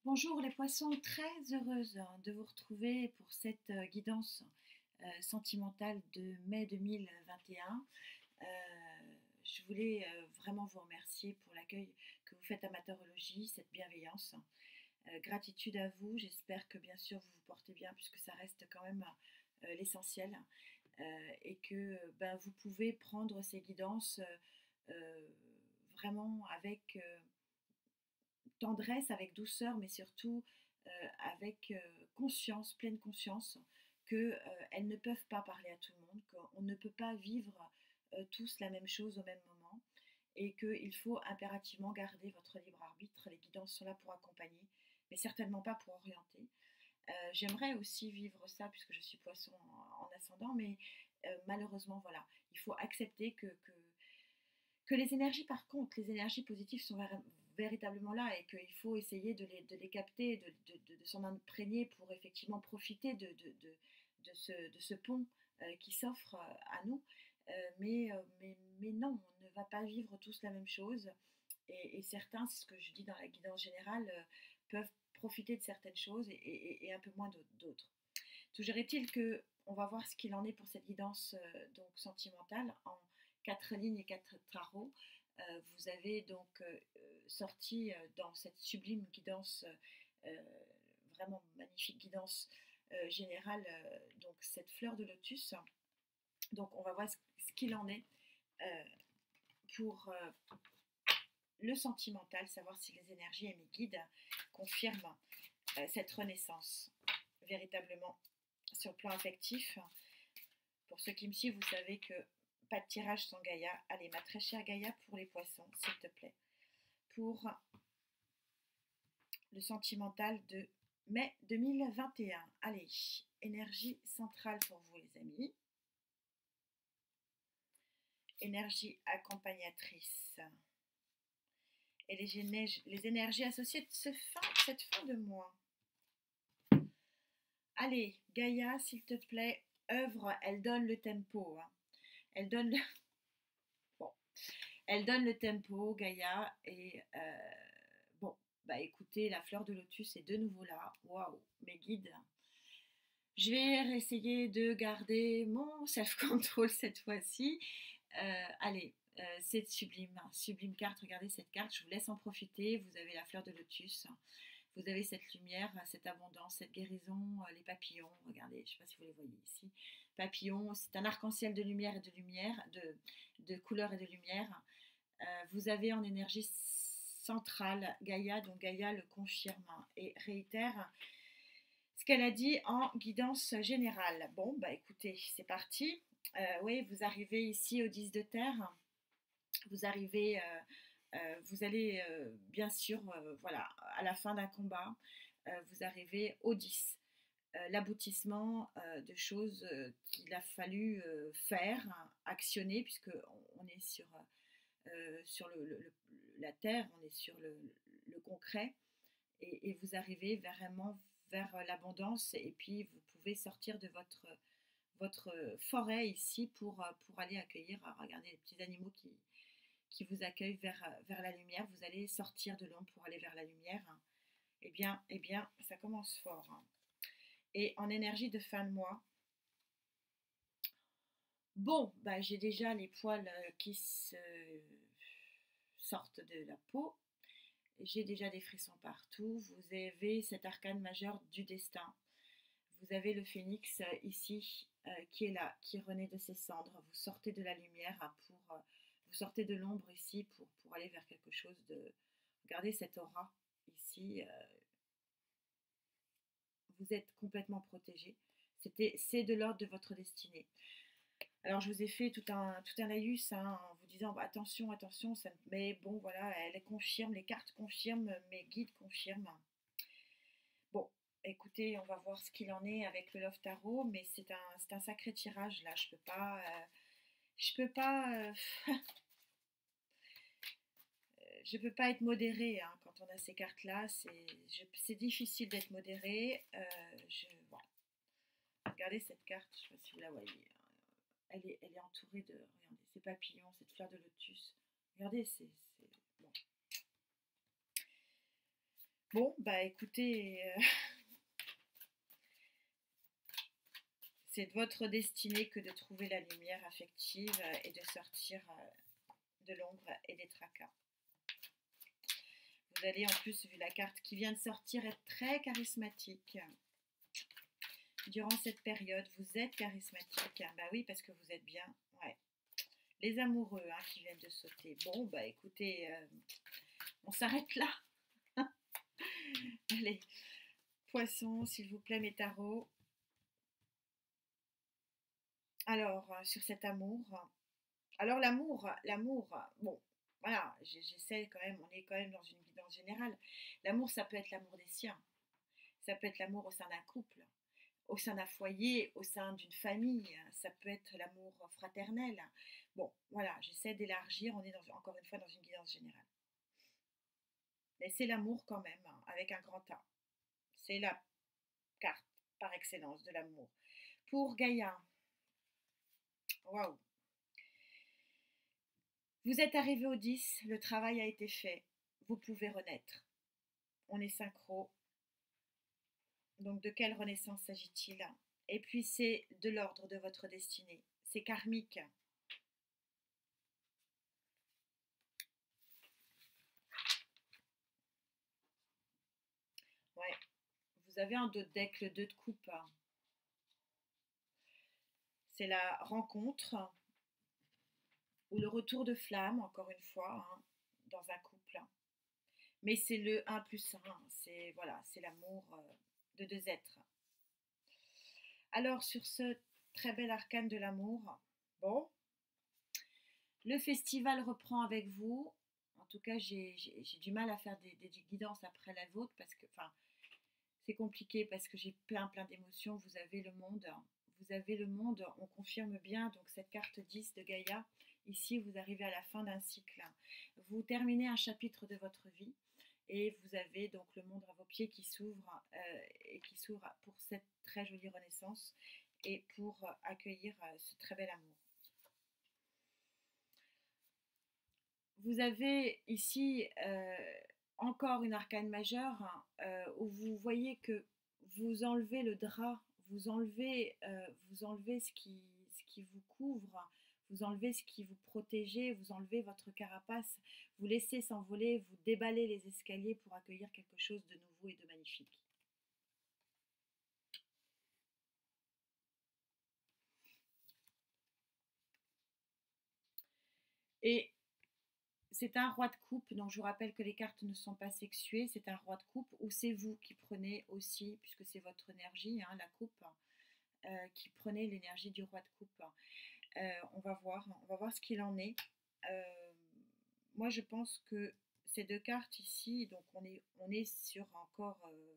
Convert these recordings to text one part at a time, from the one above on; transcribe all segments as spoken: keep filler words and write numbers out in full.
Bonjour les poissons, très heureuse de vous retrouver pour cette euh, guidance euh, sentimentale de mai deux mille vingt et un. Euh, je voulais euh, vraiment vous remercier pour l'accueil que vous faites à Matorologie, cette bienveillance. Euh, gratitude à vous, j'espère que bien sûr vous vous portez bien puisque ça reste quand même euh, l'essentiel euh, et que ben, vous pouvez prendre ces guidances euh, euh, vraiment avec... euh, tendresse, avec douceur, mais surtout euh, avec euh, conscience, pleine conscience, qu'elles euh, ne peuvent pas parler à tout le monde, qu'on ne peut pas vivre euh, tous la même chose au même moment, et qu'il faut impérativement garder votre libre arbitre. Les guidances sont là pour accompagner, mais certainement pas pour orienter. Euh, J'aimerais aussi vivre ça, puisque je suis poisson en, en ascendant, mais euh, malheureusement, voilà, il faut accepter que, que que les énergies, par contre, les énergies positives sont véritablement là et qu'il faut essayer de les, de les capter, de, de, de, de s'en imprégner pour effectivement profiter de, de, de, de ce, de ce pont euh, qui s'offre euh, à nous. Euh, mais, euh, mais, mais non, on ne va pas vivre tous la même chose. Et, et certains, c'est ce que je dis dans la guidance générale, euh, peuvent profiter de certaines choses et, et, et un peu moins d'autres. Toujours est-il que on va voir ce qu'il en est pour cette guidance euh, donc sentimentale en quatre lignes et quatre tarots. Euh, vous avez donc euh, sorti euh, dans cette sublime guidance, euh, vraiment magnifique guidance euh, générale, euh, donc cette fleur de lotus. Donc on va voir ce, ce qu'il en est euh, pour euh, le sentimental, savoir si les énergies et mes guides confirment euh, cette renaissance véritablement sur le plan affectif. Pour ceux qui me suivent, vous savez que pas de tirage sans Gaïa. Allez, ma très chère Gaïa, pour les poissons, s'il te plaît. Pour le sentimental de mai deux mille vingt et un. Allez, énergie centrale pour vous, les amis. Énergie accompagnatrice. Et les, les énergies associées de ce fin, cette fin de mois. Allez, Gaïa, s'il te plaît, œuvre, elle donne le tempo. Hein. Elle donne le... Bon. Elle donne le tempo, Gaïa, et euh, bon, bah écoutez, la fleur de lotus est de nouveau là. Waouh, mes guides. Je vais essayer de garder mon self-control cette fois-ci. Euh, allez, euh, c'est sublime, hein, sublime carte. Regardez cette carte, je vous laisse en profiter. Vous avez la fleur de lotus. Vous avez cette lumière, cette abondance, cette guérison, les papillons. Regardez, je ne sais pas si vous les voyez ici. Papillons, c'est un arc-en-ciel de lumière et de lumière, de, de couleur et de lumière. Euh, vous avez en énergie centrale Gaïa, donc Gaïa le confirme et réitère ce qu'elle a dit en guidance générale. Bon, bah écoutez, c'est parti. Euh, oui, vous arrivez ici au dix de terre. Vous arrivez, euh, euh, vous allez euh, bien sûr, euh, voilà, à la fin d'un combat, euh, vous arrivez au dix. Euh, l'aboutissement euh, de choses euh, qu'il a fallu euh, faire, hein, actionner, puisque on, on est sur, euh, sur le, le, la terre, on est sur le, le concret, et, et vous arrivez vraiment vers l'abondance, et puis vous pouvez sortir de votre, votre forêt ici pour, pour aller accueillir, regardez les petits animaux qui, qui vous accueillent vers, vers la lumière. Vous allez sortir de l'ombre pour aller vers la lumière. Eh bien, eh bien, ça commence fort. Hein. Et en énergie de fin de mois, bon, bah, j'ai déjà les poils qui se sortent de la peau. J'ai déjà des frissons partout. Vous avez cet arcane majeur du destin. Vous avez le phénix ici euh, qui est là, qui renaît de ses cendres. Vous sortez de la lumière pour, euh, vous sortez de l'ombre ici pour, pour aller vers quelque chose de... Regardez cette aura ici. Euh, vous êtes complètement protégé. C'est de l'ordre de votre destinée. Alors je vous ai fait tout un, tout un laïus hein, en vous disant bah, attention, attention, ça, mais bon voilà, elle confirme, les cartes confirment, mes guides confirment. Bon, écoutez, on va voir ce qu'il en est avec le Love Tarot, mais c'est un, c'est un sacré tirage là, je peux pas, euh, je peux pas, euh, je peux pas être modérée hein, quand on a ces cartes là, c'est difficile d'être modérée. Euh, je, voilà. Regardez cette carte, je sais pas si vous la voyez. Elle est, elle est entourée de, regardez, ces papillons, cette fleur de lotus. Regardez, c'est bon. Bon, bah écoutez, euh, c'est de votre destinée que de trouver la lumière affective euh, et de sortir euh, de l'ombre et des tracas. Vous allez en plus, vu la carte qui vient de sortir, être très charismatique. Durant cette période, vous êtes charismatique. Bah oui, parce que vous êtes bien. Ouais. Les amoureux hein, qui viennent de sauter. Bon, bah écoutez, euh, on s'arrête là. Allez, poisson, s'il vous plaît, mes tarots. Alors, euh, sur cet amour. Alors, l'amour, l'amour, bon, voilà, j'essaie quand même, on est quand même dans une guidance générale. L'amour, ça peut être l'amour des siens. Ça peut être l'amour au sein d'un couple, au sein d'un foyer, au sein d'une famille. Ça peut être l'amour fraternel. Bon, voilà, j'essaie d'élargir. On est dans, encore une fois dans une guidance générale. Mais c'est l'amour quand même, hein, avec un grand A. C'est la carte par excellence de l'amour. Pour Gaïa, waouh! Vous êtes arrivé au dix, le travail a été fait. Vous pouvez renaître. On est synchro. Donc de quelle renaissance s'agit-il? Et puis c'est de l'ordre de votre destinée. C'est karmique. Ouais. Vous avez un dos de deck, le deux de coupe. C'est la rencontre ou le retour de flamme, encore une fois, hein, dans un couple. Mais c'est le un plus un. C'est voilà, c'est l'amour euh, de deux êtres. Alors sur ce très bel arcane de l'amour, bon, le festival reprend avec vous. En tout cas, j'ai du mal à faire des, des, guidances après la vôtre parce que, enfin, c'est compliqué parce que j'ai plein, plein d'émotions. Vous avez le monde, vous avez le monde, on confirme bien. Donc, cette carte dix de Gaïa, ici, vous arrivez à la fin d'un cycle. Vous terminez un chapitre de votre vie et vous avez donc le monde à vos pieds qui s'ouvre euh, et qui s'ouvre pour cette très jolie renaissance et pour accueillir euh, ce très bel amour. Vous avez ici euh, encore une arcane majeure hein, euh, où vous voyez que vous enlevez le drap, vous enlevez, euh, vous enlevez ce, qui, ce qui vous couvre, vous enlevez ce qui vous protège, vous enlevez votre carapace, vous laissez s'envoler, vous déballez les escaliers pour accueillir quelque chose de nouveau et de magnifique. Et c'est un roi de coupe, donc je vous rappelle que les cartes ne sont pas sexuées, c'est un roi de coupe, ou c'est vous qui prenez aussi, puisque c'est votre énergie, hein, la coupe, euh, qui prenez l'énergie du roi de coupe. Euh, on va voir, on va voir ce qu'il en est. Euh, moi je pense que ces deux cartes ici, donc on est, on est sur encore euh,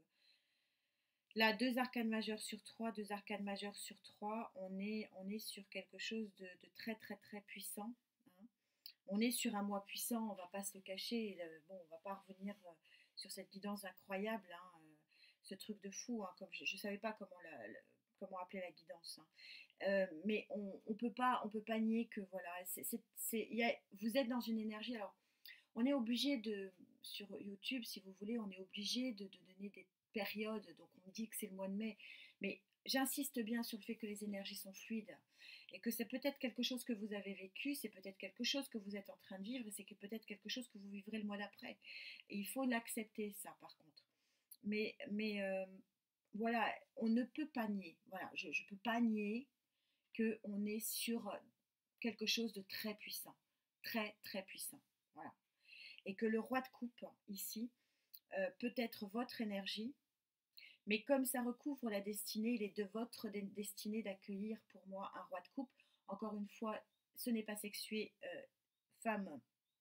là deux arcanes majeures sur trois, deux arcanes majeures sur trois, on est, on est sur quelque chose de, de très très très puissant. Hein. On est sur un moi puissant, on ne va pas se le cacher. Le, bon, on ne va pas revenir euh, sur cette guidance incroyable, hein, euh, ce truc de fou. Hein, comme je ne savais pas comment, la, la, comment appeler la guidance. Hein. Euh, mais on ne peut pas, on peut pas nier que voilà, c'est, c'est, c'est, y a, vous êtes dans une énergie. Alors, on est obligé de, sur YouTube, si vous voulez, on est obligé de, de donner des périodes. Donc, on me dit que c'est le mois de mai, mais j'insiste bien sur le fait que les énergies sont fluides et que c'est peut-être quelque chose que vous avez vécu, c'est peut-être quelque chose que vous êtes en train de vivre et c'est peut-être quelque chose que vous vivrez le mois d'après. Et il faut l'accepter, ça, par contre. Mais, mais euh, voilà, on ne peut pas nier. Voilà, je ne peux pas nier qu'on est sur quelque chose de très puissant. Très, très puissant. Voilà. Et que le roi de coupe, ici, euh, peut être votre énergie, mais comme ça recouvre la destinée, il est de votre destinée d'accueillir pour moi un roi de coupe. Encore une fois, ce n'est pas sexué, euh, femme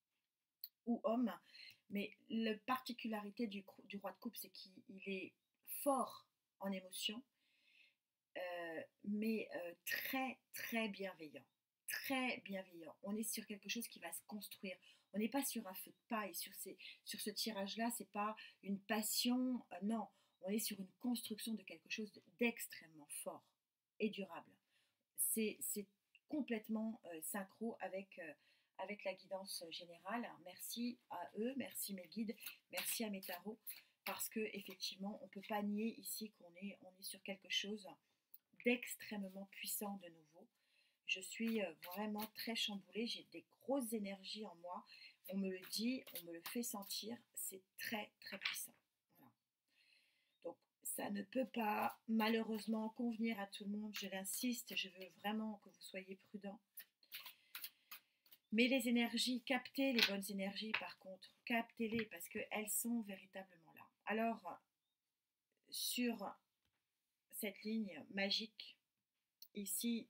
ou homme, mais la particularité du, du roi de coupe, c'est qu'il est fort en émotion, euh, mais euh, très, très bienveillant. Très bienveillant. On est sur quelque chose qui va se construire. On n'est pas sur un feu de paille. Sur, ces, sur ce tirage-là, c'est pas une passion. Euh, non, on est sur une construction de quelque chose d'extrêmement fort et durable. C'est complètement euh, synchro avec, euh, avec la guidance générale. Merci à eux, merci mes guides, merci à mes tarots. parce que effectivement, on ne peut pas nier ici qu'on est, on est sur quelque chose d'extrêmement puissant de nouveau. Je suis euh, vraiment très chamboulée, j'ai des grosses énergies en moi. On me le dit, on me le fait sentir, c'est très très puissant. Voilà. Donc ça ne peut pas malheureusement convenir à tout le monde, je l'insiste, je veux vraiment que vous soyez prudents. Mais les énergies, captez les bonnes énergies par contre, captez-les parce qu'elles sont véritablement là. Alors, sur cette ligne magique, ici,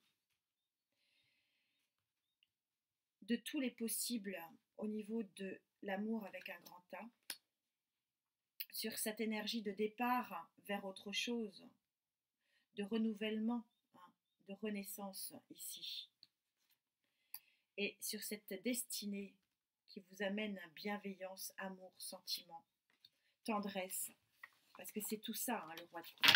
de tous les possibles au niveau de l'amour avec un grand A, sur cette énergie de départ vers autre chose, de renouvellement, hein, de renaissance ici, et sur cette destinée qui vous amène à bienveillance, amour, sentiment, tendresse, parce que c'est tout ça, hein, le roi de coupe.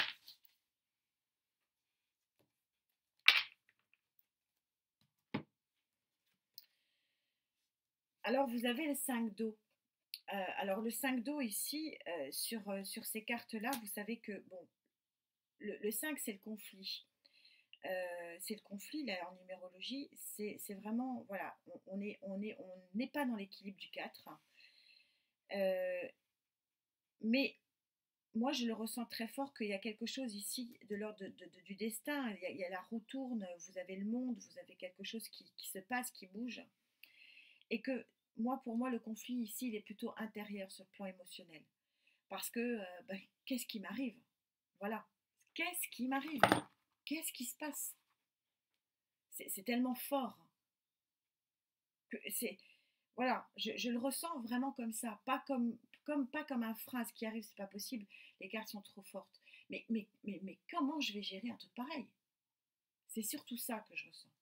Alors vous avez le cinq d'eau. Euh, alors le cinq d'eau ici, euh, sur, euh, sur ces cartes-là, vous savez que bon, le, le cinq c'est le conflit. Euh, c'est le conflit là en numérologie, c'est vraiment, voilà, on on est, on est, on n'est pas dans l'équilibre du quatre. Euh, mais moi je le ressens très fort qu'il y a quelque chose ici de l'ordre de, de, de, du destin, il y, a, il y, a la roue tourne, vous avez le monde, vous avez quelque chose qui, qui se passe, qui bouge, et que moi pour moi le conflit ici il est plutôt intérieur sur le plan émotionnel, parce que euh, ben, qu'est-ce qui m'arrive, voilà, qu'est-ce qui m'arrive, qu'est-ce qui se passe, c'est tellement fort que c'est, voilà, je, je, le ressens vraiment comme ça, pas comme, comme, pas comme un phrase qui arrive, c'est pas possible, les cartes sont trop fortes. Mais, mais, mais, mais comment je vais gérer un truc pareil? C'est surtout ça que je ressens.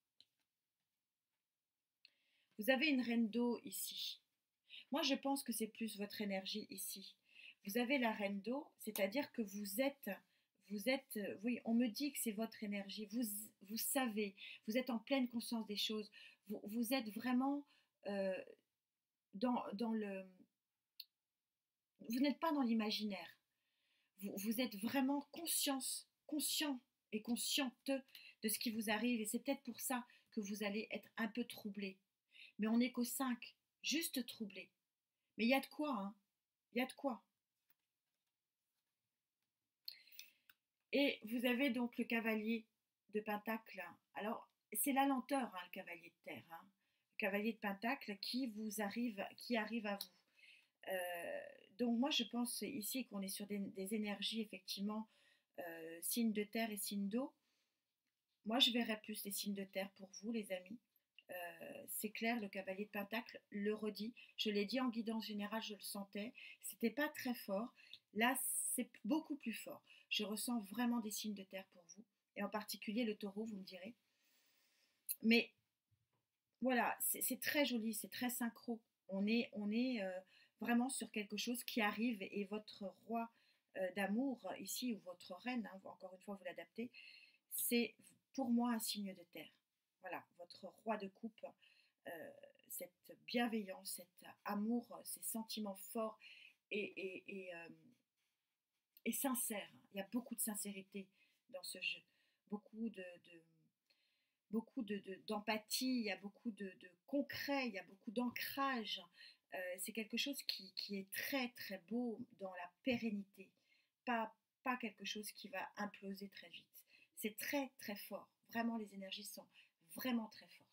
Vous avez une reine d'eau ici. Moi, je pense que c'est plus votre énergie ici. Vous avez la reine d'eau, c'est-à-dire que vous êtes, vous êtes, oui, on me dit que c'est votre énergie. Vous, vous savez, vous êtes en pleine conscience des choses. Vous, vous êtes vraiment euh, dans, dans le, vous n'êtes pas dans l'imaginaire. Vous, vous êtes vraiment conscience, conscient et consciente de ce qui vous arrive. Et c'est peut-être pour ça que vous allez être un peu troublé. Mais on n'est qu'au cinq, juste troublé. Mais il y a de quoi, hein. Il y a de quoi. Et vous avez donc le cavalier de Pentacle. Alors, c'est la lenteur, hein, le cavalier de terre. Hein. Le cavalier de Pentacle qui vous arrive, qui arrive à vous. Euh, donc moi, je pense ici qu'on est sur des, des énergies, effectivement, euh, signes de terre et signes d'eau. Moi, je verrais plus les signes de terre pour vous, les amis. Euh, c'est clair, le cavalier de Pentacle le redit. Je l'ai dit en guidance générale, je le sentais. C'était pas très fort. Là, c'est beaucoup plus fort. Je ressens vraiment des signes de terre pour vous. Et en particulier le taureau, vous me direz. Mais voilà, c'est très joli, c'est très synchro. On est, on est euh, vraiment sur quelque chose qui arrive et votre roi euh, d'amour ici, ou votre reine, hein, encore une fois, vous l'adaptez, c'est pour moi un signe de terre. Voilà, votre roi de coupe, euh, cette bienveillance, cet amour, ces sentiments forts et, et, et, euh, et sincères. Il y a beaucoup de sincérité dans ce jeu, beaucoup de, de beaucoup de, de, d'empathie, il y a beaucoup de, de concret, il y a beaucoup d'ancrage. Euh, c'est quelque chose qui, qui est très très beau dans la pérennité, pas, pas quelque chose qui va imploser très vite. C'est très très fort, vraiment les énergies sont vraiment très fortes.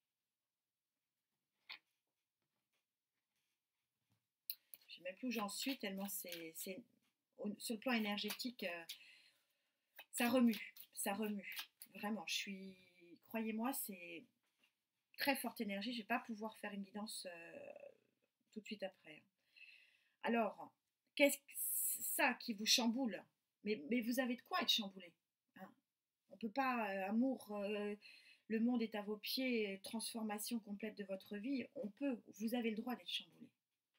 Je ne sais même plus où j'en suis tellement c'est, c'est sur le plan énergétique, euh, ça remue, ça remue. Vraiment, je suis, croyez-moi, c'est très forte énergie. Je ne vais pas pouvoir faire une guidance euh, tout de suite après. Alors, qu'est-ce que ça qui vous chamboule, mais, mais vous avez de quoi être chamboulé. Hein. On ne peut pas, euh, amour, euh, le monde est à vos pieds, transformation complète de votre vie. On peut, vous avez le droit d'être chamboulé.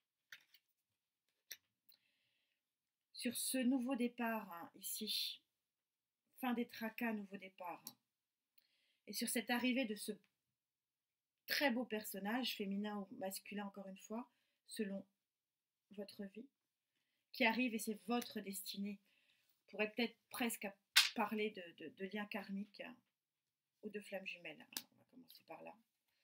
Sur ce nouveau départ, hein, ici, fin des tracas, nouveau départ, hein, et sur cette arrivée de ce très beau personnage, féminin ou masculin encore une fois, selon votre vie, qui arrive et c'est votre destinée. On pourrait peut-être presque parler de, de, de lien karmique hein, ou de flamme jumelle. Alors, on va commencer par là.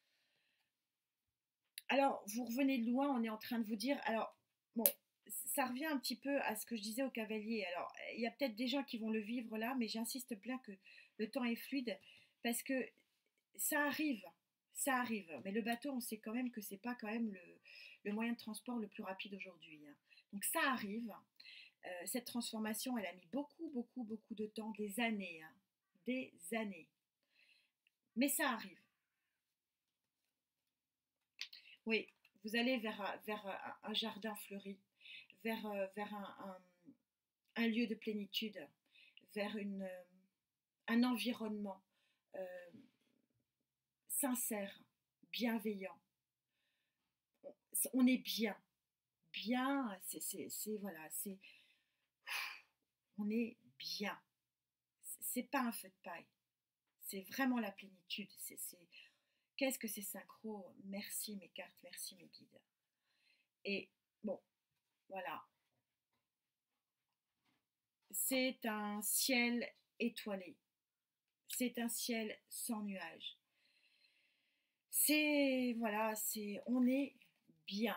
Alors, vous revenez de loin, on est en train de vous dire, alors, bon, ça revient un petit peu à ce que je disais au cavalier. Alors, il y a peut-être des gens qui vont le vivre là, mais j'insiste bien que le temps est fluide, parce que ça arrive, ça arrive. Mais le bateau, on sait quand même que c'est pas quand même le, le moyen de transport le plus rapide aujourd'hui. Hein. Donc ça arrive. Euh, cette transformation, elle a mis beaucoup, beaucoup, beaucoup de temps, des années, hein, des années. Mais ça arrive. Oui, vous allez vers, vers un jardin fleuri, vers, vers un, un, un lieu de plénitude, vers une, un environnement euh, sincère, bienveillant. On, on est bien, bien, c'est voilà, c'est on est bien. C'est pas un feu de paille, c'est vraiment la plénitude. C'est qu'est-ce que c'est synchro? Merci mes cartes, merci mes guides. Et bon, voilà. C'est un ciel étoilé. C'est un ciel sans nuages. C'est, voilà, c'est, on est bien.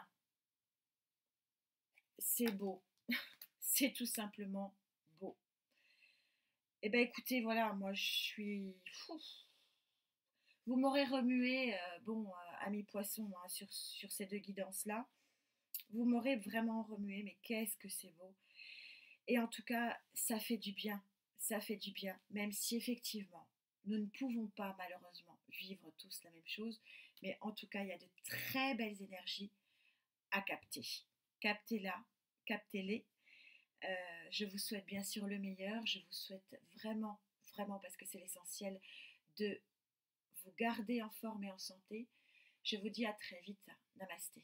C'est beau. C'est tout simplement beau. Eh bien, écoutez, voilà, moi, je suis... Fou. Vous m'aurez remué, euh, bon, euh, ami poisson, hein, sur, sur ces deux guidances-là. Vous m'aurez vraiment remué, mais qu'est-ce que c'est beau. Et en tout cas, ça fait du bien. Ça fait du bien, même si effectivement, nous ne pouvons pas malheureusement vivre tous la même chose, mais en tout cas, il y a de très belles énergies à capter. Captez-la, captez-les. Euh, je vous souhaite bien sûr le meilleur. Je vous souhaite vraiment, vraiment, parce que c'est l'essentiel, de vous garder en forme et en santé. Je vous dis à très vite. Namasté.